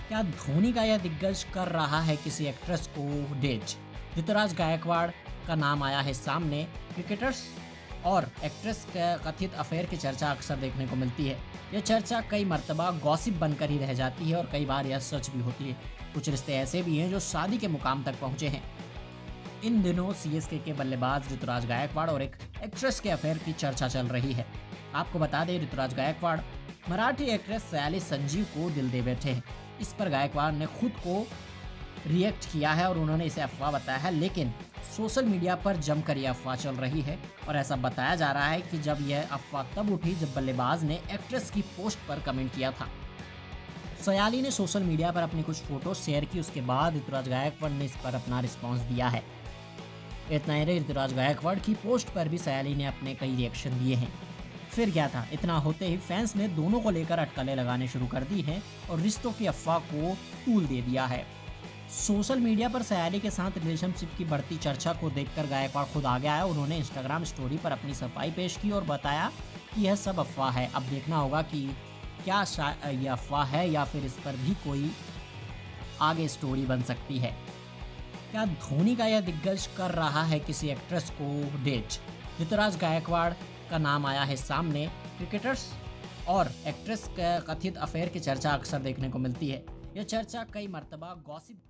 क्या धोनी का यह दिग्गज कर रहा है किसी एक्ट्रेस को डेट? ऋतुराज गायकवाड़ का नाम आया है सामने। क्रिकेटर्स और एक्ट्रेस का कथित अफेयर की चर्चा अक्सर देखने को मिलती है। यह चर्चा कई मर्तबा गॉसिप बनकर ही रह जाती है और कई बार यह सच भी होती है। कुछ रिश्ते ऐसे भी हैं जो शादी के मुकाम तक पहुंचे हैं। इन दिनों सीएसके के बल्लेबाज ऋतुराज गायकवाड़ और एक एक्ट्रेस के अफेयर की चर्चा चल रही है। आपको बता दें, ऋतुराज गायकवाड़ मराठी एक्ट्रेस सयाली संजीव को दिल दे बैठे हैं। इस पर गायकवाड़ ने खुद को रिएक्ट किया है और उन्होंने इसे अफवाह बताया है, लेकिन सोशल मीडिया पर जमकर यह अफवाह चल रही है और ऐसा बताया जा रहा है कि जब यह अफवाह तब उठी जब बल्लेबाज ने एक्ट्रेस की पोस्ट पर कमेंट किया था। सयाली ने सोशल मीडिया पर अपनी कुछ फोटो शेयर की, उसके बाद ऋतुराज गायकवाड़ ने इस पर अपना रिस्पॉन्स दिया है। इतना ही नहीं, ऋतुराज गायकवाड़ की पोस्ट पर भी सयाली ने अपने कई रिएक्शन दिए हैं। फिर क्या था, इतना होते ही फैंस ने दोनों को लेकर अटकलें लगाने शुरू कर दी हैं और रिश्तों की अफवाह को तूल दे दिया है। सोशल मीडिया पर सयाली के साथ रिलेशनशिप की बढ़ती चर्चा को देखकर गायकवाड़ खुद आगे आया। उन्होंने इंस्टाग्राम स्टोरी पर अपनी सफाई पेश की और बताया कि यह सब अफवाह है। अब देखना होगा कि क्या यह अफवाह है या फिर इस पर भी कोई आगे स्टोरी बन सकती है। क्या धोनी का यह दिग्गज कर रहा है किसी एक्ट्रेस को डेट? ऋतुराज गायकवाड़ का नाम आया है सामने। क्रिकेटर्स और एक्ट्रेस का कथित अफेयर की चर्चा अक्सर देखने को मिलती है। यह चर्चा कई मर्तबा गॉसिप